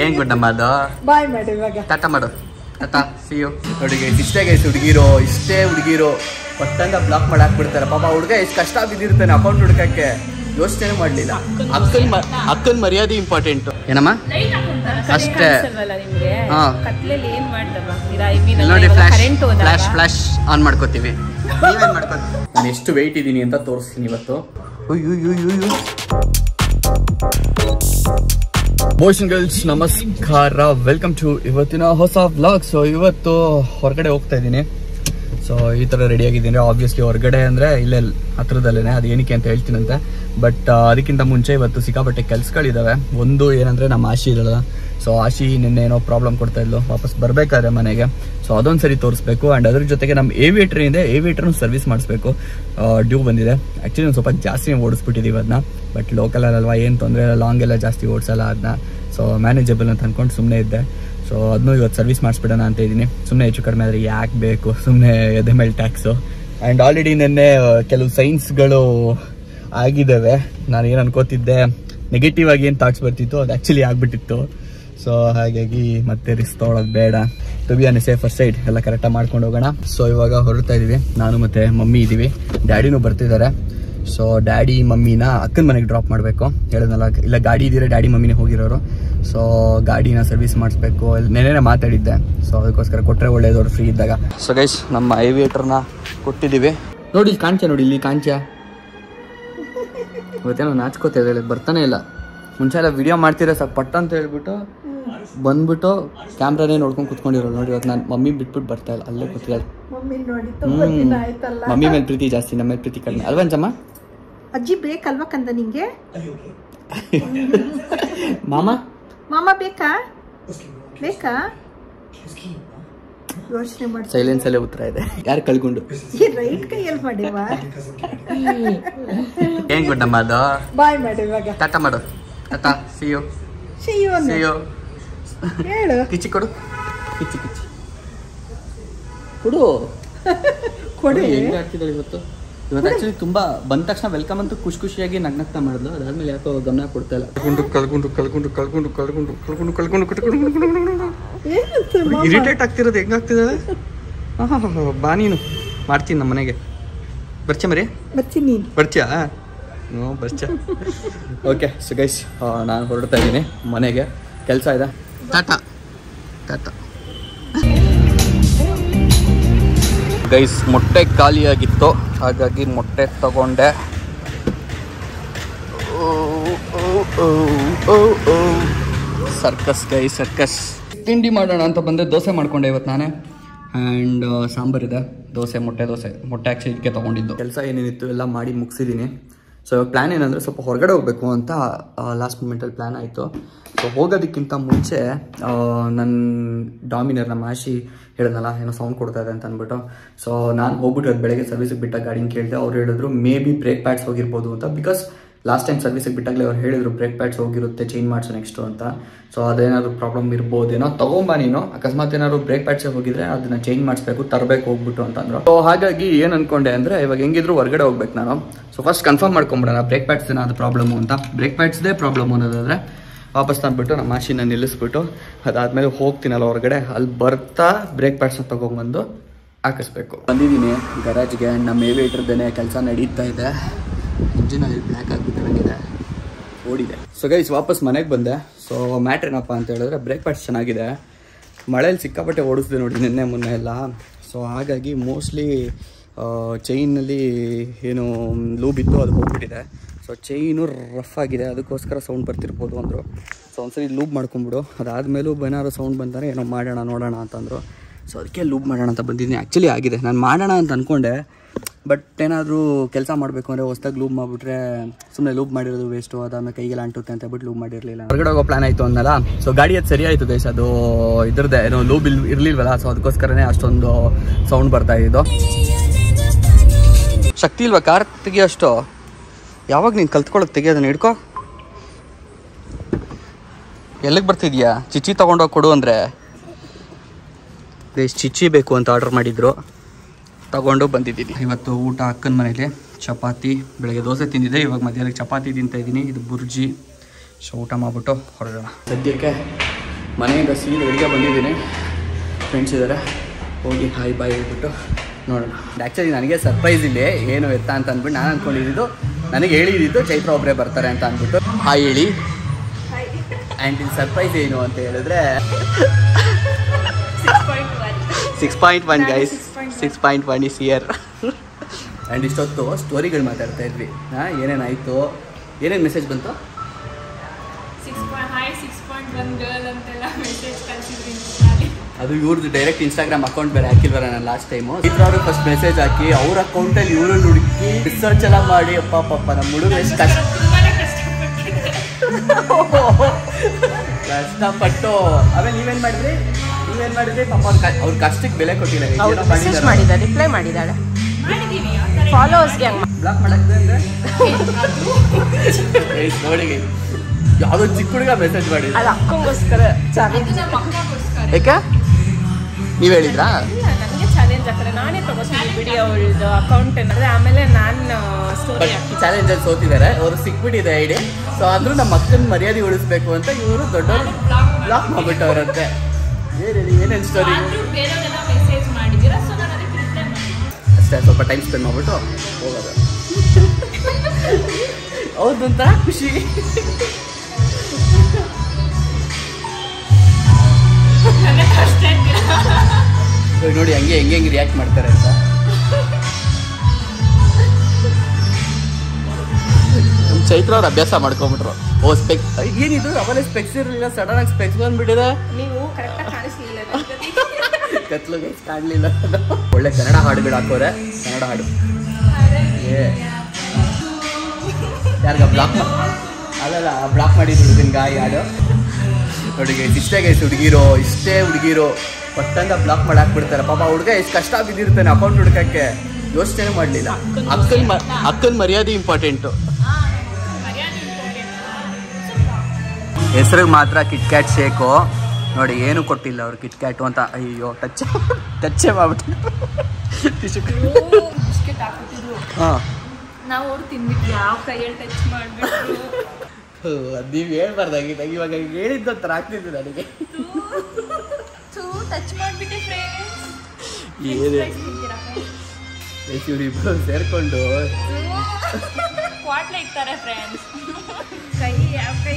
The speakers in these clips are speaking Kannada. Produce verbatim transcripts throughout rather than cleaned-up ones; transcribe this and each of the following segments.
ಏನ್ ಗುಡ್ಡಮ್ಮ ಅದು ಬಾಯ್ ಮಾಡಿ ಇವಾಗ ಟಾಟಾ ಮಾಡು ಟಾಟಾ ಸಿ ಯು ನೋಡಿ ಇಷ್ಟೇ ಗೈಸ್ ಹುಡುಗಿರೋ ಇಷ್ಟೇ ಹುಡುಗಿರೋ ಪಟ್ಟಂಗ ಬ್ಲಾಕ್ ಮಾಡಿ ಹಾಕ್ಬಿಡ್ತಾರೆ ಪಾಪ ಹುಡುಗ ಎಷ್ಟು ಕಷ್ಟ ಬಿದ್ದಿರ್ತಾನೆ ಅಕೌಂಟ್ ಹುಡುಕಕ್ಕೆ ಯೋಚನೆ ಮಾಡ್ಲಿಲ್ಲ ಅಕ್ಕನ್ ಅಕ್ಕನ್ ಮರ್ಯಾದೆ ಇಂಪಾರ್ಟೆಂಟ್ ಏನಮ್ಮ ಅಷ್ಟೇ ನೋಡಿ ಫ್ಲಾಶ್ ಫ್ಲಾಶ್ ಫ್ಲಾಶ್ ಆನ್ ಮಾಡ್ಕೋತೀವಿ ನೀವೇನ್ ಮಾಡ್ಕೋತೀವಿ ನಾನು ಎಷ್ಟು ವೆಯ್ಟ್ ಇದ್ದೀನಿ ಅಂತ ತೋರಿಸ್ತೀನಿ ಇವತ್ತು ಬಾಯ್ಸ್ ಅಂಡ್ ಗರ್ಲ್ಸ್ ನಮಸ್ಕಾರ ವೆಲ್ಕಮ್ ಟು ಇವತ್ತಿನ ಹೊಸ ವ್ಲಾಗ್. ಸೊ ಇವತ್ತು ಹೊರಗಡೆ ಹೋಗ್ತಾ ಇದ್ದೀನಿ. ಸೊ ಈ ತರ ರೆಡಿ ಆಗಿದ್ದೀನಿ. ಆಬ್ವಿಯಸ್ಲಿ ಹೊರಗಡೆ ಅಂದ್ರೆ ಇಲ್ಲೇ ಹತ್ರದಲ್ಲೇನೆ, ಅದು ಏನಕ್ಕೆ ಅಂತ ಹೇಳ್ತೀನಂತೆ. ಬಟ್ ಅದಕ್ಕಿಂತ ಮುಂಚೆ ಇವತ್ತು ಸಿಕ್ಕಾಪಟ್ಟೆ ಕೆಲ್ಸಗಳಿದಾವೆ. ಒಂದು ಏನಂದ್ರೆ ನಮ್ಮ ಆಶಿ ಇರಲ್ಲ. ಸೊ ಆಶಿ ನಿನ್ನೆ ಏನೋ ಪ್ರಾಬ್ಲಮ್ ಕೊಡ್ತಾ ಇದ್ಲು, ವಾಪಸ್ ಬರ್ಬೇಕಾದ್ರೆ ಮನೆಗೆ. ಸೊ ಅದೊಂದು ಸರಿ ತೋರಿಸ್ಬೇಕು. ಅಂಡ್ ಅದ್ರ ಜೊತೆಗೆ ನಮ್ಮ ಏವಿಯೇಟರ್ ಇದೆ, ಏವಿಯೇಟರ್ನು ಸರ್ವಿಸ್ ಮಾಡಿಸ್ಬೇಕು. ಡ್ಯೂ ಬಂದಿದೆ. ಆಕ್ಚುಲಿ ಒಂದು ಸ್ವಲ್ಪ ಜಾಸ್ತಿ ಓಡಿಸ್ಬಿಟ್ಟಿದ್ದೀವಿ ಅದನ್ನ. ಬಟ್ ಲೋಕಲ್ ಅಲ್ವಾ, ಏನು ತೊಂದರೆ ಇಲ್ಲ, ಲಾಂಗ್ ಎಲ್ಲ ಜಾಸ್ತಿ ಓಡಿಸಲ್ಲ ಅದನ್ನ. ಸೊ ಮ್ಯಾನೇಜಬಲ್ ಅಂತ ಅಂದ್ಕೊಂಡು ಸುಮ್ಮನೆ ಇದ್ದೆ. ಸೊ ಅದನ್ನು ಇವತ್ತು ಸರ್ವಿಸ್ ಮಾಡಿಸ್ಬಿಡೋಣ ಅಂತ ಇದ್ದೀನಿ. ಸುಮ್ಮನೆ ಹೆಚ್ಚು ಕಡಿಮೆ ಆದರೆ ಯಾಕೆ ಬೇಕು, ಸುಮ್ಮನೆ ಎದೆ ಮೇಲೆ ಟ್ಯಾಕ್ಸು. ಆ್ಯಂಡ್ ಆಲ್ರೆಡಿ ನಿನ್ನೆ ಕೆಲವು ಸೈನ್ಸ್ಗಳು ಆಗಿದ್ದಾವೆ. ನಾನು ಏನು ಅನ್ಕೋತಿದ್ದೆ, ನೆಗೆಟಿವ್ ಆಗಿ ಏನು ಥಾಟ್ಸ್ ಬರ್ತಿತ್ತು ಅದು ಆ್ಯಕ್ಚುಲಿ ಆಗಿಬಿಟ್ಟಿತ್ತು. ಸೊ ಹಾಗಾಗಿ ಮತ್ತೆ ರಿಸ್ಕ್ ತೊಗೊಳೋದು ಬೇಡ, to be on a safer side ಎಲ್ಲ ಕರೆಕ್ಟಾಗಿ ಮಾಡ್ಕೊಂಡು ಹೋಗೋಣ. ಸೊ ಇವಾಗ ಹೊರಡ್ತಾ ಇದ್ದೀವಿ. ನಾನು ಮತ್ತು ಮಮ್ಮಿ ಇದ್ದೀವಿ, ಡ್ಯಾಡಿನೂ ಬರ್ತಿದ್ದಾರೆ. ಸೊ ಡ್ಯಾಡಿ ಮಮ್ಮಿನ ಅಕ್ಕನ ಮನೆಗೆ ಡ್ರಾಪ್ ಮಾಡಬೇಕು ಹೇಳಿದ್ನಲ್ಲ. ಇಲ್ಲ ಗಾಡಿ ಇದ್ದೀರಾ, ಡ್ಯಾಡಿ ಮಮ್ಮಿನೇ ಹೋಗಿರೋರು. ಸೊ ಗಾಡಿನ ಸರ್ವಿಸ್ ಮಾಡಿಸ್ಬೇಕು, ನೆನೆನೇ ಮಾತಾಡಿದ್ದೆ. ಸೊ ಅದಕ್ಕೋಸ್ಕರ ಕೊಟ್ಟರೆ ಒಳ್ಳೇದವ್ರು ಫ್ರೀ ಇದ್ದಾಗ. ಸೊ ಗೈಸ್ ನಮ್ಮ ಏವಿಯೇಟರ್ನ ಕೊಟ್ಟಿದ್ದೀವಿ. ನೋಡಿ ಇಲ್ಲಿ ಕಾಂಚ, ನೋಡಿ ಇಲ್ಲಿ ಕಾಂಚ. ಇವತ್ತೇನೋ ನಾಚ್ಕೋತಾ ಇದ್ದಾಳೆ, ಬರ್ತಾನೆ ಇಲ್ಲ. ಮುಂಚೆ ಎಲ್ಲ ವಿಡಿಯೋ ಮಾಡ್ತೀರಾ ಸಾಕು ಪಟ್ಟ ಅಂತ ಹೇಳ್ಬಿಟ್ಟು ಬಂದ್ಬಿಟ್ಟು ಕ್ಯಾಮ್ರಾನೇ ನೋಡ್ಕೊಂಡು ಕುತ್ಕೊಂಡಿರೋದು. ನೋಡಿ ಇವತ್ತು ನಾನು ಮಮ್ಮಿ ಬಿಟ್ಬಿಟ್ಟು ಬರ್ತಾ ಇಲ್ಲ, ಅಲ್ಲೇ ಕೂತಿದ್ದಾಳೆ. ಮಮ್ಮಿ ಮೇಲೆ ಪ್ರೀತಿ ಜಾಸ್ತಿ, ನಮ್ಮ ಮೇಲೆ ಪ್ರೀತಿ ಕಡಿಮೆ ಅಲ್ವಾ ಅಂಚಮ್ಮ? ಅಜ್ಜಿ ಬೇಕಲ್ವಾ ಕಂದ ನಿಂಗೆ? ಮಾಮ ಮಾಮ ಬೇಕಾ ಬೇಕಾ ಯೋಚನೆ ಮಾಡಿ. ಸೈಲೆನ್ಸ್ ಅಲ್ಲೇ ಉತ್ತರ ಇದೆ. ಯಾರು ಕಳ್ಕೊಂಡು ರೈಟ್ ಕೈಯಲ್ಲಿ ಮಾಡಿವ ಏನ್ ಗುಡ್ಡಮ್ಮ ಅದು ಬಾಯ್ ಮಾಡಿ ಇವಾಗ ಟಾಟಾ ಮಾಡು ಟಾಟಾ see you see you see you ಹೇಳು. ಕಿಚ್ಚಿ ಕೊಡು, ಕಿಚ್ಚಿ ಕಿಚ್ಚಿ ಕೊಡು ಕೊಡು. ಹೆಂಗೆ ಆಗ್ತಿದ್ದಾಳೆ ಇವತ್ತು. ಇವತ್ತು ಆಕ್ಚುಲಿ ತುಂಬಾ ಬಂದ ತಕ್ಷಣ ವೆಲ್ಕಮ್ ಅಂತೂ ಖುಷಿ ಖುಷಿಯಾಗಿ ನಗ್ನಗ್ತಾ ಮಾಡಿದ್ಲು. ಅದಾದ್ಮೇಲೆ ಯಾಕೋ ಗಮನ ಕೊಡ್ತಾ ಇಲ್ಲ. ಕಳ್ಕೊಂಡು ಕಳ್ಕೊಂಡು ಕಳ್ಕೊಂಡು ಕಳ್ಕೊಂಡು ಕಳ್ಕೊಂಡು ಕಳ್ಕೊಂಡು ಕಳ್ಕೊಂಡು ಕಳ್ಕೊಂಡು ಇರಿಟೇಟ್ ಆಗ್ತಿರೋದು ಹೆಂಗಾಗ್ತಿದ್ದಾಳೆ. ಹಾ ಹಾ ಬಾ ನೀನು ಮಾಡ್ತೀನಿ ನಮ್ಮ ಮನೆಗೆ. ಬರ್ಚ ಮರಿ ಬರ್ತೀನಿ, ಬರ್ತೀಯಾ? ಹ್ಞೂ ಬರ್ಚ. ಓಕೆ ಸೊ ಗೈಸ್ ನಾನು ಹೊರಡ್ತಾ ಇದ್ದೀನಿ ಮನೆಗೆ, ಕೆಲಸ ಇದೆ. ಟಾಟಾ ಟಾಟಾ. ಗೈಸ್ ಮೊಟ್ಟೆ ಖಾಲಿಯಾಗಿತ್ತು, ಹಾಗಾಗಿ ಮೊಟ್ಟೆ ತಗೊಂಡೆ. Circus guy circus. ತಿಂಡಿ ಮಾಡೋಣ ಅಂತ ಬಂದೆ, ದೋಸೆ ಮಾಡ್ಕೊಂಡೆ ಇವತ್ತು ನಾನೇ. ಆ್ಯಂಡ್ ಸಾಂಬಾರಿದೆ, ದೋಸೆ ಮೊಟ್ಟೆ ದೋಸೆ. ಮೊಟ್ಟೆ ಆ್ಯಕ್ಚುಲಿ ಇದಕ್ಕೆ ತೊಗೊಂಡಿದ್ದು. ಕೆಲಸ ಏನೇನಿತ್ತು ಎಲ್ಲ ಮಾಡಿ ಮುಗಿಸಿದ್ದೀನಿ. ಸೊ ಇವಾಗ ಪ್ಲ್ಯಾನ್ ಏನಂದರೆ ಸ್ವಲ್ಪ ಹೊರಗಡೆ ಹೋಗಬೇಕು ಅಂತ ಲಾಸ್ಟ್ ಮೂಮೆಂಟಲ್ಲಿ ಪ್ಲ್ಯಾನ್ ಆಯಿತು. ಸೊ ಹೋಗೋದಕ್ಕಿಂತ ಮುಂಚೆ ನನ್ನ ಡಾಮಿನರ್ ನಮ್ಮ ಆಶಿ ಹೇಳಿದ್ನಲ್ಲ ಏನೋ ಸೌಂಡ್ ಕೊಡ್ತಾ ಇದೆ ಅಂತ ಅಂದ್ಬಿಟ್ಟು. ಸೊ ನಾನು ಹೋಗ್ಬಿಟ್ಟು ಅದು ಬೆಳಗ್ಗೆ ಸರ್ವಿಸಿಗೆ ಬಿಟ್ಟ ಗಾಡಿನ ಕೇಳಿದೆ. ಅವ್ರು ಹೇಳಿದ್ರು ಮೇ ಬಿ ಬ್ರೇಕ್ ಪ್ಯಾಡ್ಸ್ ಹೋಗಿರ್ಬೋದು ಅಂತ. ಬಿಕಾಸ್ ಲಾಸ್ಟ್ ಟೈಮ್ ಸರ್ವಿಸಿಗೆ ಬಿಟ್ಟಾಗಲೇ ಅವ್ರು ಹೇಳಿದ್ರು ಬ್ರೇಕ್ ಪ್ಯಾಡ್ಸ್ ಹೋಗಿರುತ್ತೆ, ಚೇಂಜ್ ಮಾಡಿಸೋ ನೆಕ್ಸ್ಟು ಅಂತ. ಸೊ ಅದೇನಾದ್ರು ಪ್ರಾಬ್ಲಮ್ ಇರ್ಬೋದೇನೋ, ತಗೊಂಬ ನೀನು, ಅಕಸ್ಮಾತ್ ಏನಾದ್ರು ಬ್ರೇಕ್ ಪ್ಯಾಡ್ಸ್ ಹೋಗಿದ್ರೆ ಅದನ್ನ ಚೇಂಜ್ ಮಾಡಿಸ್ಬೇಕು, ತರಬೇಕು ಹೋಗ್ಬಿಟ್ಟು ಅಂತಂದ್ರು. ಸೊ ಹಾಗಾಗಿ ಏನು ಅನ್ಕೊಂಡೆ ಅಂದರೆ ಇವಾಗ ಹೆಂಗಿದ್ರು ಹೊರಗಡೆ ಹೋಗ್ಬೇಕು ನಾನು. ಸೊ ಫಸ್ಟ್ ಕನ್ಫರ್ಮ್ ಮಾಡ್ಕೊಂಬಿಡೋಣ ಬ್ರೇಕ್ ಪ್ಯಾಡ್ಸ್ ಏನಾದ್ರು ಪ್ರಾಬ್ಲಮ್ಮು ಅಂತ. ಬ್ರೇಕ್ ಪ್ಯಾಡ್ಸ್ದೇ ಪ್ರಾಬ್ಲಮ್ ಅನ್ನೋದಾದರೆ ವಾಪಸ್ ತಂದುಬಿಟ್ಟು ನಮ್ಮ ಮಾಶಿನ ನಿಲ್ಲಿಸ್ಬಿಟ್ಟು ಅದಾದಮೇಲೆ ಹೋಗ್ತೀನಲ್ಲ ಹೊರಗಡೆ, ಅಲ್ಲಿ ಬರ್ತಾ ಬ್ರೇಕ್ ಪ್ಯಾಡ್ಸ್ನ ತೊಗೊಂಬಂದು ಹಾಕಿಸ್ಬೇಕು. ಬಂದಿದ್ದೀನಿ ಗರಾಜ್ಗೆ. ನಮ್ಮ ಏವಿಯೇಟರ್ದೇನೆ ಕೆಲಸ ನಡೀತಾ ಇದೆ. ಇಂಜಿನ್ ಆಯಿಲ್ ಬ್ಲ್ಯಾಕ್ ಆಗಿಬಿಟ್ಟಿದೆ, ಓಡಿದೆ. ಸೊ ಗೈಸ್ ವಾಪಸ್ ಮನೆಗೆ ಬಂದೆ. ಸೊ ಮ್ಯಾಟ್ರ್ ಏನಪ್ಪ ಅಂತ ಹೇಳಿದ್ರೆ ಬ್ರೇಕ್ ಪ್ಯಾಡ್ಸ್ ಚೆನ್ನಾಗಿದೆ. ಮಳೇಲಿ ಸಿಕ್ಕಾಪಟ್ಟೆ ಓಡಿಸಿದೆ ನೋಡಿ ನಿನ್ನೆ ಮೊನ್ನೆ ಎಲ್ಲ. ಸೊ ಹಾಗಾಗಿ ಮೋಸ್ಟ್ಲಿ ಚೈನಲ್ಲಿ ಏನು ಲೂಬ್ ಇತ್ತು ಅದು ಹೋಗ್ಬಿಟ್ಟಿದೆ. ಸೊ ಚೈನು ರಫ್ ಆಗಿದೆ, ಅದಕ್ಕೋಸ್ಕರ ಸೌಂಡ್ ಬರ್ತಿರ್ಬೋದು ಅಂದರು. ಸೊ ಒಂದ್ಸರಿ ಲೂಬ್ ಮಾಡ್ಕೊಂಬಿಡು, ಅದಾದಮೇಲೂ ಏನಾದ್ರು ಸೌಂಡ್ ಬಂದರೆ ಏನೋ ಮಾಡೋಣ ನೋಡೋಣ ಅಂತಂದರು. ಸೊ ಅದಕ್ಕೆ ಲೂಬ್ ಮಾಡೋಣ ಅಂತ ಬಂದಿದ್ದೀನಿ. ಆ್ಯಕ್ಚುಲಿ ಆಗಿದೆ, ನಾನು ಮಾಡೋಣ ಅಂತ ಅಂದ್ಕೊಂಡೆ. ಬಟ್ ಏನಾದರೂ ಕೆಲಸ ಮಾಡಬೇಕು ಅಂದರೆ ಹೊಸ್ದಾಗಿ ಲೂಬ್ ಮಾಡಿಬಿಟ್ರೆ ಸುಮ್ಮನೆ ಲೂಬ್ ಮಾಡಿರೋದು ವೇಸ್ಟು, ಅದಾದಮೇಲೆ ಕೈಗೆಲ್ಲ ಅಂಟುತ್ತೆ ಅಂತ ಬಿಟ್ಟು ಲೂಬ್ ಮಾಡಿರಲಿಲ್ಲ. ಹೊರಗಡೆ ಹೋಗೋ ಪ್ಲಾನ್ ಆಯಿತು ಅಂದಲ್ಲ. ಸೊ ಗಾಡಿ ಅದು ಸರಿ ಆಯಿತು ಗೈಸ್, ಅದು ಇದ್ರದ್ದೇ ಏನೋ ಲೂಬ್ ಇಲ್ ಇರಲಿಲ್ವಲ್ಲ. ಸೊ ಅದಕ್ಕೋಸ್ಕರನೇ ಅಷ್ಟೊಂದು ಸೌಂಡ್ ಬರ್ತಾ ಇದ್ದು. ಶಕ್ತಿ ಇಲ್ವಾ ಕಾರ್ ತೆಗಿಯೋಷ್ಟು? ಯಾವಾಗ ನೀನು ಕಲ್ತ್ಕೊಳ್ಳೋದು ತೆಗಿಯೋದನ್ನ ಹಿಡ್ಕೊ. ಎಲ್ಲಿಗೆ ಬರ್ತಿದ್ಯಾ? ಚಿಚ್ಚಿ ತೊಗೊಂಡೋಗಿ ಕೊಡು ಅಂದರೆ ಗೈಸ್ ಚಿಚ್ಚಿ ಬೇಕು ಅಂತ ಆರ್ಡರ್ ಮಾಡಿದ್ರು, ತಗೊಂಡು ಬಂದಿದ್ದೀನಿ. ಇವತ್ತು ಊಟ ಅಕ್ಕನ ಮನೇಲಿ ಚಪಾತಿ, ಬೆಳಗ್ಗೆ ದೋಸೆ ತಿಂದಿದ್ದೆ, ಇವಾಗ ಮಧ್ಯಾಹ್ನಕ್ಕೆ ಚಪಾತಿ ತಿಂತಾ ಇದ್ದೀನಿ. ಇದು ಬುರ್ಜಿ. ಸೊ ಊಟ ಮಾಡಿಬಿಟ್ಟು ಹೊರಡೋಣ. ಸದ್ಯಕ್ಕೆ ಮನೆಯಿಂದ ಸೀದಾ ಬೆಳಿಗ್ಗೆ ಬಂದಿದ್ದೀನಿ. ಫ್ರೆಂಡ್ಸ್ ಇದ್ದಾರೆ, ಹೋಗಿ ಹಾಯ್ ಬಾಯ್ ಹೇಳ್ಬಿಟ್ಟು ನೋಡೋಣ. ಆ್ಯಕ್ಚುಲಿ ನನಗೆ ಸರ್ಪ್ರೈಸ್ ಇಲ್ಲಿ ಏನು ಎತ್ತ ಅಂತ ಅಂದ್ಬಿಟ್ಟು ನಾನು ಅಂದ್ಕೊಂಡಿದ್ದು, ನನಗೆ ಹೇಳಿದ್ದು ಚೈತ್ರ ಒಬ್ಬರೇ ಬರ್ತಾರೆ ಅಂತ ಅಂದ್ಬಿಟ್ಟು ಹಾಯ್ ಹೇಳಿ. ಆ್ಯಂಡ್ ಇಲ್ಲಿ ಸರ್ಪ್ರೈಸ್ ಏನು ಅಂತ ಹೇಳಿದ್ರೆ six point one guys, six point one is here. And ಇಷ್ಟೊತ್ತು ಸ್ಟೋರಿಗಳು ಮಾತಾಡ್ತಾ ಇದ್ವಿ. ಹಾಂ, ಏನೇನಾಯಿತು, ಏನೇನು ಮೆಸೇಜ್ ಬಂತು? ಅದು ಇವ್ರದ್ದು ಡೈರೆಕ್ಟ್ ಇನ್ಸ್ಟಾಗ್ರಾಮ್ ಅಕೌಂಟ್ ಬೇರೆ ಹಾಕಿಲ್ವರ ನಾನು ಲಾಸ್ಟ್ ಟೈಮು. ಈ ಥರ ಫಸ್ಟ್ ಮೆಸೇಜ್ ಹಾಕಿ ಅವ್ರ ಅಕೌಂಟಲ್ಲಿ ಇವ್ರನ್ನ ಹುಡುಕಿ ರಿಸರ್ಚ್ ಎಲ್ಲ ಮಾಡಿ ಅಪ್ಪ ಪಾಪ ನಮ್ಮ ಹುಡುಗ ಎಷ್ಟು ಕಷ್ಟ ಕಷ್ಟಪಟ್ಟು. ಆಮೇಲೆ ನೀವೇನು ಮಾಡಿದ್ರಿ ನೀವೇನು ಮಾಡಿದ್ರಿ ಪಾಪ ಅವ್ರ ಅವ್ರ ಕಷ್ಟಕ್ಕೆ ಬೆಲೆ ಕೊಟ್ಟಿಲ್ಲ. ರಿಪ್ಲೈ ಮಾಡಿದ್ದಾಳೆ ಫಾಲೋವರ್ಸ್ಗೆ. ಬ್ಲಾಕ್ ಮಾಡಕ್ಕೆ ಅಂದರೆ ನೋಡಿ, ಯಾವುದೋ ಚಿಕ್ಕ ಹುಡುಗ ಮೆಸೇಜ್ ಮಾಡಿ ಅದು ಅಕ್ಕಂಗೋಸ್ಕರ. ಯಾಕೆ ನೀವು ಹೇಳಿದ್ರಾ? ನನಗೆ ಚಾಲೆಂಜ್ ಆಗ್ತಾರೆ, ನಾನೇ ತಗೋತೀನಿ ವಿಡಿಯೋ ಅವಳದು ಅಕೌಂಟ್ ಅಂದರೆ. ಆಮೇಲೆ ನಾನು ಸ್ಟೋರಿ ಹಾಕಿ ಚಾಲೆಂಜಲ್ಲಿ ಸೋತಿದ್ದಾರೆ, ಅವರು ಸಿಕ್ಬಿಟ್ಟಿದೆ ಐಡಿ. ಸೊ ಆದರೂ ನಮ್ಮ ಅಕ್ಕನ ಮರ್ಯಾದೆ ಉಳಿಸ್ಬೇಕು ಅಂತ ಇವರು ದೊಡ್ಡವರು ಬ್ಲಾಕ್ ಮಾಡ್ಬಿಟ್ಟವ್ರಂತೆ. ಏನು ಹೇಳಿ, ಏನೇನು ಸ್ಟೋರಿ ಅಷ್ಟೇ. ಸ್ವಲ್ಪ ಟೈಮ್ ಸ್ಪೆಂಡ್ ಮಾಡ್ಬಿಟ್ಟು ಹೋಗೋದು, ಹೌದಂತ ಖುಷಿ. ನೋಡಿ ಹಂಗೆ ಹೆಂಗೆ ಹೆಂಗೆ ರಿಯಾಕ್ಟ್ ಮಾಡ್ತಾರೆ ಅಂತ. ನಮ್ಮ ಚೈತ್ರ ಅವ್ರು ಅಭ್ಯಾಸ ಮಾಡ್ಕೊಂಬಿಟ್ರು. ಓ ಸ್ಪೆಕ್ಸ್ ಏನಿದು, ಅವಲೇ ಸ್ಪೆಕ್ಸ್ ಇರಲಿಲ್ಲ, ಸಡನ್ ಆಗಿ ಸ್ಪೆಕ್ಸ್ ಬಂದ್ಬಿಟ್ಟಿದೆ. ನೀವು ಕರೆಕ್ಟಾಗಿ ಕಾಣಿಸ್ಲಿಲ್ಲ, ಕತ್ಲು ಕಾಣಲಿಲ್ಲ. ಒಳ್ಳೆ ಕನ್ನಡ ಹಾಡುಗಳು ಹಾಕೋರೆ, ಕನ್ನಡ ಹಾಡು. ಏ ಯಾರಿಗ ಬ್ಲಾಕ್ ಅಲ್ಲಲ್ಲ ಬ್ಲಾಕ್ ಮಾಡಿದ್ದು ಹುಡುಗನ್ಗ ಈ ಹಾಡು ನೋಡಿ. ಇಷ್ಟೇ ಗೈಸ್ ಹುಡುಗಿರೋ, ಇಷ್ಟೇ ಹುಡುಗಿರೋ ಪಟ್ಟಂಗ ಬ್ಲಾಕ್ ಮಾಡಿ ಹಾಕ್ಬಿಡ್ತಾರೆ. ಪಾಪ ಹುಡುಗ ಎಷ್ಟು ಕಷ್ಟ ಬಿದ್ದಿರ್ತಾನೆ ಅಕೌಂಟ್ ಹುಡ್ಕಕ್ಕೆ, ಯೋಚನೆ ಮಾಡಲಿಲ್ಲ. ಅಕ್ಕನ ಅಕ್ಕನ ಮರ್ಯಾದೆ ಇಂಪಾರ್ಟೆಂಟು. ಹೆಸರಿಗೆ ಮಾತ್ರ ಕಿಟ್ ಕ್ಯಾಟ್ ಶೇಕು ನೋಡಿ, ಏನು ಕೊಟ್ಟಿಲ್ಲ ಅವ್ರು ಕಿಟ್ ಕ್ಯಾಟು ಅಂತ. ಅಯ್ಯೋ ಟಚ್ ಟಚ್ಚೇ ಮಾಡ್ಬಿಟ್ಟು ಹಾಂ ನಾವು ಅವ್ರು ತಿಂದ್ಬಿಟ್ಟು ಯಾವ ಕೈಯಲ್ಲಿ ಟಚ್ ಮಾಡಿಬಿಟ್ಟು. ಅದು ನೀವು ಹೇಳ್ಬಾರ್ದಾಗಿದ್ದಾಗ ಇವಾಗ ಹೇಳಿದ್ದು ಒಂಥರ ಆಗ್ತಿದ್ದು ನನಗೆ. ಟಚ್ ಮಾಡಿಬಿಟ್ಟೆ ಏನು ಇವರಿಬ್ಬರು ಸೇರಿಕೊಂಡು ಕ್ವಾಟ್ಲೆ ಇರ್ತಾರೆ ಫ್ರೆಂಡ್ಸ್. ಕೈ ಯಾವ ಕೈ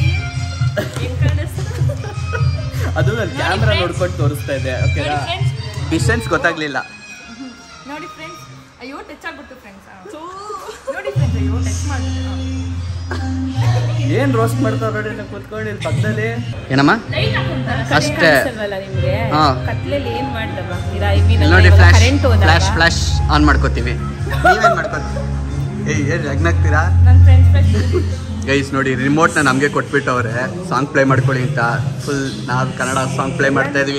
ಅದು ನಾನು ಕ್ಯಾಮ್ರಾ ನೋಡ್ಕೊಂಡು ತೋರಿಸ್ತಾ ಇದ್ದೆ. ಓಕೆನಾ, ಡಿಸ್ಟೆನ್ಸ್ ಗೊತ್ತಾಗ್ಲಿಲ್ಲ ನೋಡಿ ಫ್ರೆಂಡ್ಸ್. ಅಯ್ಯೋ ಟಚ್ ಆಗ್ಬಿಟ್ಟು ಫ್ರೆಂಡ್ಸ್. ನೋಡಿ ಫ್ರೆಂಡ್ಸ್, ಅಯ್ಯೋ ಟಚ್ ಮಾಡ್ಬಿಟ್ಟು. ಏನ್ ರೋಸ್ಟ್ ಮಾಡ್ತಾವ ನೋಡಿ ಕೂತ್ಕೊಂಡು ಇಲ್ಲಿ ಪಕ್ಕದಲ್ಲಿ. ಏನಮ್ಮ ಅಷ್ಟೇ ಕತ್ಲೆಯಲ್ಲಿ ಏನ್ ನೋಡಿ, ಫ್ಲಾಶ್ ಫ್ಲಾಶ್ ಫ್ಲಾಶ್ ಆನ್ ಮಾಡ್ಕೋತೀವಿ. ನೀವೇನ್ ಮಾಡ್ಕೋತೀವಿ? ಏಯ್ ಏನ್ ಜಗ್ನಾಗ್ತೀರಾ ಗೈಸ್? ನೋಡಿ ರಿಮೋಟ್ನ ನಮಗೆ ಕೊಟ್ಬಿಟ್ಟವ್ರೆ, ಸಾಂಗ್ ಪ್ಲೇ ಮಾಡ್ಕೊಳ್ಳಿ ಅಂತ. ಫುಲ್ ನಾವು ಕನ್ನಡ ಸಾಂಗ್ ಪ್ಲೇ ಮಾಡ್ತಾ ಇದೀವಿ.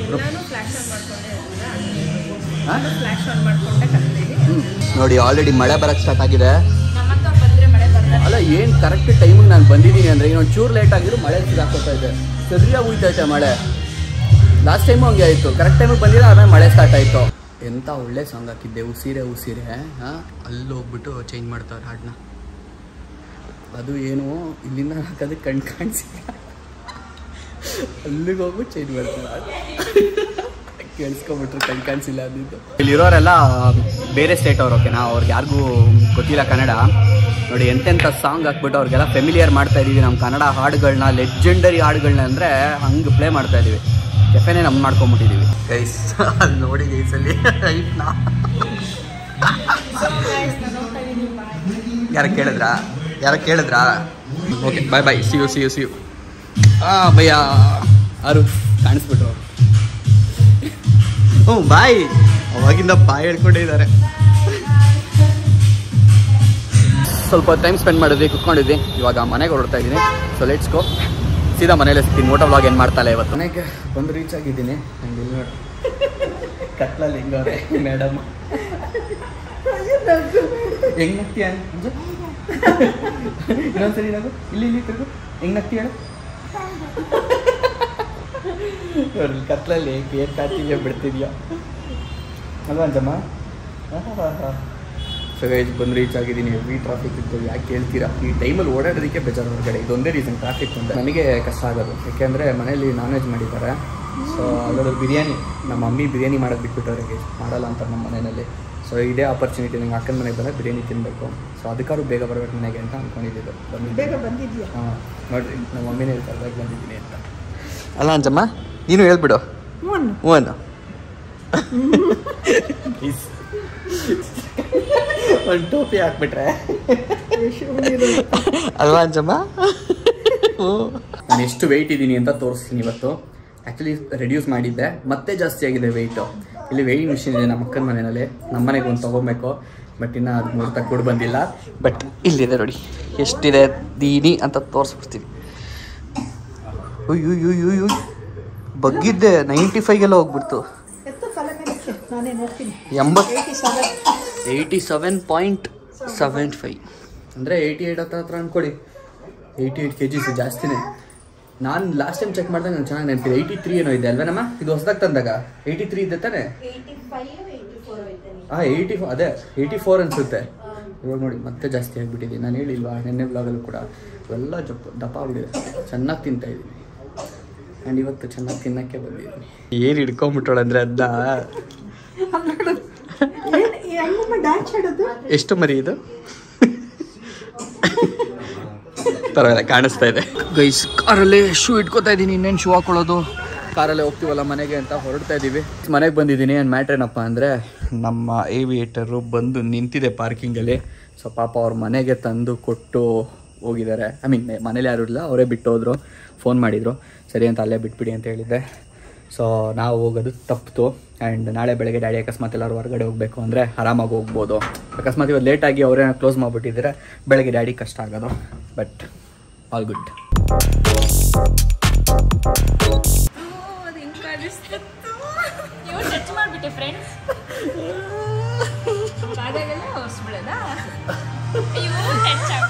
ನೋಡಿ ಆಲ್ರೆಡಿ ಮಳೆ ಬರಕ್ಕೆ ಸ್ಟಾರ್ಟ್ ಆಗಿದೆ. ಅಲ್ಲ ಏನು ಕರೆಕ್ಟ್ ಟೈಮಿಗೆ ನಾನು ಬಂದಿದ್ದೀನಿ ಅಂದರೆ ಇನ್ನೊಂದು ಚೂರು ಲೇಟ್ ಆಗಿದ್ರು ಮಳೆ ಹಾಕೋತಾ ಇದೆ, ಸರಿಯಾಗಿ ಉಳಿತೈತೆ ಮಳೆ. ಲಾಸ್ಟ್ ಟೈಮು ಹಂಗೆ ಆಯಿತು, ಕರೆಕ್ಟ್ ಟೈಮಿಗೆ ಬಂದಿದ್ರೆ ಆಮೇಲೆ ಮಳೆ ಸ್ಟಾರ್ಟ್ ಆಯಿತು. ಎಂಥ ಒಳ್ಳೆ ಸಾಂಗ್ ಹಾಕಿದ್ದೆ, ಉಸಿರೇ ಉಸಿರೇ. ಹಾಂ, ಅಲ್ಲಿ ಹೋಗ್ಬಿಟ್ಟು ಚೇಂಜ್ ಮಾಡ್ತಾರೆ ಹಾಡನ್ನ. ಅದು ಏನು ಇಲ್ಲಿಂದ ಹಾಕೋದಕ್ಕೆ ಕಣ್ ಕಾಣಿಸಿಲ್ಲ, ಅಲ್ಲಿಗೆ ಹೋಗ್ಬಿಟ್ಟು ಚೇಂಜ್ ಮಾಡ್ತಾರೆ. ಕೇಳಿಸ್ಕೊಬಿಟ್ರು ಕಣ್ ಕಾಣಿಸಿಲ್ಲ ಅಂದಿದ್ದು. ಇಲ್ಲಿರೋರೆಲ್ಲ ಬೇರೆ ಸ್ಟೇಟ್ ಅವ್ರು, ಓಕೆನಾ, ಅವ್ರಿಗೆ ಯಾರಿಗೂ ಗೊತ್ತಿಲ್ಲ ಕನ್ನಡ. ನೋಡಿ ಎಂತೆಂಥ ಸಾಂಗ್ ಹಾಕ್ಬಿಟ್ಟು ಅವ್ರಿಗೆಲ್ಲ ಫೆಮಿಲಿಯರ್ ಮಾಡ್ತಾ ಇದ್ದೀವಿ ನಮ್ಮ ಕನ್ನಡ ಹಾಡುಗಳನ್ನ, ಲೆಜೆಂಡರಿ ಹಾಡುಗಳನ್ನ ಅಂದರೆ ಹಂಗೆ ಪ್ಲೇ ಮಾಡ್ತಾ ಇದ್ದೀವಿ. ಕೆಫೆನೇ ನಮ್ಮ ಮಾಡ್ಕೊಂಬಿಟ್ಟಿದ್ದೀವಿ ಗೈಸ್. ಅಲ್ಲಿ ನೋಡಿ ಗೈಸಲ್ಲಿ ರೈಟ್ನಾ ಯಾರ ಕೇಳಿದ್ರಾ ಯಾರ ಕೇಳಿದ್ರಾ okay bye bye, see you see you see you. ಹಾಂ ಭಯ್ಯ ಯಾರು ಕಾಣಿಸ್ಬಿಟ್ರು. ಹ್ಞೂ ಬಾಯ್, ಅವಾಗಿಂದ ಬಾಯ್ ಹೇಳ್ಕೊಂಡೇ ಇದ್ದಾರೆ. ಸ್ವಲ್ಪ ಟೈಮ್ ಸ್ಪೆಂಡ್ ಮಾಡಿದ್ವಿ, ಕುತ್ಕೊಂಡಿದ್ವಿ. ಇವಾಗ ಮನೆಗೆ ಹೊರಡ್ತಾ ಇದ್ದೀನಿ. ಸೊ ಲೆಟ್ಸ್ ಗೋ, ಸೀದಾ ಮನೇಲೆ ಸಿಗ್ತೀನಿ. ಮೋಟೋ ವ್ಲಾಗ್ ಏನು ಮಾಡ್ತಾಳೆ ಇವತ್ತು. ಮನೆಗೆ ಬಂದು ರೀಚ್ ಆಗಿದ್ದೀನಿ. ಹಂಗೆ ಇಲ್ಲಿ ನೋಡಿ ಕತ್ಲಲ್ಲಿ ಹೆಂಗವ್ರೆ ಮೇಡಮ್. ಹೆಂಗೆ ನಗ್ತೀಯ ಇನ್ನೊಂದ್ಸರಿ ನಾವು ಇಲ್ಲಿ ಇಲ್ಲಿ ತಿರುಗು. ಹೆಂಗೆ ನಗ್ತಿ ಹೇಳು. ಕತ್ಲಲ್ಲಿ ಕೇಕ್ ಕಾಟಿಗೆ ಬಿಡ್ತಿದ್ಯಾ ಅಲ್ವಾ ಅಂಜಮ್ಮ? ಸೊ ಗೈಸ್ ಬಂದು ರೀಚ್ ಆಗಿದ್ದೀನಿ. ಹೆವಿ ಟ್ರಾಫಿಕ್ ಇತ್ತು, ಯಾಕೆ ಹೇಳ್ತೀರಾ, ಈ ಟೈಮಲ್ಲಿ ಓಡಾಡೋದಕ್ಕೆ ಬೇಜಾರು ಹೊರಗಡೆ. ಇದೊಂದೇ ರೀಸನ್ ಟ್ರಾಫಿಕ್ ಅಂತ ನನಗೆ ಕಷ್ಟ ಆಗೋದು. ಯಾಕೆಂದರೆ ಮನೇಲಿ ನಾನ್ ವೆಜ್ ಮಾಡಿದ್ದಾರೆ. ಸೊ ಅದರ ಬಿರಿಯಾನಿ ನಮ್ಮ ಮಮ್ಮಿ ಬಿರಿಯಾನಿ ಮಾಡೋದು ಬಿಟ್ಬಿಟ್ಟವ್ರಿಗೆ ಮಾಡಲ್ಲ ಅಂತ ನಮ್ಮ ಮನೆಯಲ್ಲಿ. ಸೊ ಇದೇ ಆಪರ್ಚುನಿಟಿ ನಂಗೆ ಅಕ್ಕನ ಮನೆಗೆ ಬಂದರೆ ಬಿರಿಯಾನಿ ತಿನ್ನಬೇಕು. ಸೊ ಅದಕ್ಕಾದ್ರೂ ಬೇಗ ಬರಬೇಕು ಮನೆಗೆ ಅಂತ ಅಂದ್ಕೊಂಡಿದ್ದು. ಬೇಗ ಬಂದಿದ್ಯಾ? ಹಾಂ ನೋಡಿರಿ, ನಮ್ಮ ಮಮ್ಮಿನೇ ಹೇಳ್ತಾರೆ ಬೇಗ ಬಂದಿದ್ದೀನಿ ಅಂತ. ಅಲ್ಲ ಅಂಜಮ್ಮ, ನೀನು ಹೇಳ್ಬಿಡು. ಹ್ಞೂ ಅನ್ನು ಒಂದು ಟೋಪಿ ಹಾಕ್ಬಿಟ್ರೆ ಅಲ್ವಾ ಅಂಜಮ್ಮ? ಹ್ಞೂ. ನಾನು ಎಷ್ಟು ವೆಯ್ಟ್ ಇದ್ದೀನಿ ಅಂತ ತೋರಿಸ್ತೀನಿ ಇವತ್ತು. ಆ್ಯಕ್ಚುಲಿ ರೆಡ್ಯೂಸ್ ಮಾಡಿದ್ದೆ, ಮತ್ತೆ ಜಾಸ್ತಿ ಆಗಿದೆ ವೆಯ್ಟು. ಇಲ್ಲಿ ವೆಯ್ಟಿಂಗ್ ಮಿಷಿನ್ ಇದೆ ನಮ್ಮ ಅಕ್ಕನ ಮನೆಯಲ್ಲಿ. ನಮ್ಮ ಮನೆಗೆ ಒಂದು ತೊಗೊಬೇಕು, ಬಟ್ ಇನ್ನೂ ಅದು ಮುಹೂರ್ತ ಕೂಡ ಬಂದಿಲ್ಲ. ಬಟ್ ಇಲ್ಲಿದೆ ನೋಡಿ ಎಷ್ಟಿದೆ ದೀನಿ ಅಂತ ತೋರಿಸ್ಬಿಡ್ತೀನಿ. ಅಯ್ಯೋ ಯು ಯು ಬಗ್ಗಿದ್ದೆ ನೈಂಟಿ ಫೈವ್ಗೆಲ್ಲ ಹೋಗ್ಬಿಡ್ತು. ಎಂಬತ್ತು eighty seven point seven five ಅಂದರೆ ಏಯ್ಟಿ ಏಯ್ಟ್ ಹತ್ರ ಹತ್ರ ಅಂದ್ಕೊಳ್ಳಿ. ಏಯ್ಟಿ ಏಯ್ಟ್ ಕೆ ಜಿಸ್ ಜಾಸ್ತಿನೇ. ನಾನು ಲಾಸ್ಟ್ ಟೈಮ್ ಚೆಕ್ ಮಾಡಿದಾಗ ನಾನು ಚೆನ್ನಾಗಿ ನೆನಪಿದೆ. ಏಯ್ಟಿ ತ್ರೀ ಏನೋ ಇದೆ ಅಲ್ವೇನಮ್ಮ? ಇದು ಹೊಸದಾಗಿ ತಂದಾಗ ಏಯ್ಟಿ ತ್ರೀ ಇದೆ ತಾನೆ? ಹಾಂ ಏಯ್ಟಿ ಫೋ ಅದೇ ಏಯ್ಟಿ ಫೋರ್ ಅನಿಸುತ್ತೆ. ಇವಾಗ ನೋಡಿ ಮತ್ತೆ ಜಾಸ್ತಿ ಆಗಿಬಿಟ್ಟಿದ್ದೀನಿ. ನಾನು ಹೇಳಿಲ್ವಾ ನೆನ್ನೆ ಬ್ಲಾಗಲ್ಲೂ ಕೂಡ ಎಲ್ಲ ಜಪ್ ದಪ್ಪ ಆಗ್ಬಿಟ್ಟಿದೆ. ಚೆನ್ನಾಗಿ ತಿಂತಾಯಿದ್ದೀನಿ ಆ್ಯಂಡ್ ಇವತ್ತು ಚೆನ್ನಾಗಿ ತಿನ್ನೋಕ್ಕೆ ಬಂದಿದ್ದೀನಿ. ಏನು ಹಿಡ್ಕೊಂಬಿಟ್ಟೋಳು ಅಂದರೆ ಅದನ್ನ ಎಷ್ಟು ಮರಿ ಇದು ಪರವಾಗಿಲ್ಲ ಕಾಣಿಸ್ತಾ ಇದೆ. ಗೈಸ್ ಕಾರಲ್ಲೇ ಶೂ ಇಟ್ಕೋತಾ ಇದ್ದೀನಿ. ಇನ್ನೇನು ಶೂ ಹಾಕೊಳ್ಳೋದು, ಕಾರಲ್ಲೇ ಹೋಗ್ತೀವಲ್ಲ ಮನೆಗೆ ಅಂತ ಹೊರಡ್ತಾ ಇದ್ದೀವಿ. ಮನೆಗೆ ಬಂದಿದ್ದೀನಿ. ಏನು ಮ್ಯಾಟ್ರ್ ಏನಪ್ಪ ಅಂದರೆ ನಮ್ಮ ಏವಿಯೇಟರು ಬಂದು ನಿಂತಿದೆ ಪಾರ್ಕಿಂಗಲ್ಲಿ. ಸೊ ಪಾಪ ಅವ್ರ ಮನೆಗೆ ತಂದು ಕೊಟ್ಟು ಹೋಗಿದ್ದಾರೆ. ಐ ಮೀನ್ ಮನೇಲಿ ಯಾರು ಇಲ್ಲ, ಅವರೇ ಬಿಟ್ಟು ಹೋದರು. ಫೋನ್ ಮಾಡಿದರು, ಸರಿ ಅಂತ ಅಲ್ಲೇ ಬಿಟ್ಬಿಡಿ ಅಂತ ಹೇಳಿದ್ದೆ. ಸೊ ನಾವು ಹೋಗೋದು ತಪ್ಪಿತು. ಆ್ಯಂಡ್ ನಾಳೆ ಬೆಳಗ್ಗೆ ಡ್ಯಾಡಿ ಅಕಸ್ಮಾತ್ ಎಲ್ಲರೂ ಹೊರಗಡೆ ಹೋಗಬೇಕು ಅಂದರೆ ಆರಾಮಾಗಿ ಹೋಗ್ಬೋದು. ಅಕಸ್ಮಾತ್ ಇವತ್ತು ಲೇಟಾಗಿ ಅವರೇನೋ ಕ್ಲೋಸ್ ಮಾಡಿಬಿಟ್ಟಿದ್ರೆ ಬೆಳಗ್ಗೆ ಡ್ಯಾಡಿ ಕಷ್ಟ ಆಗೋದು. But all good. ಮಾಡಿಬಿಟ್ಟೆ ಫ್ರೆಂಡ್ಸ್. ಅಯ್ಯೋ ಟಚ್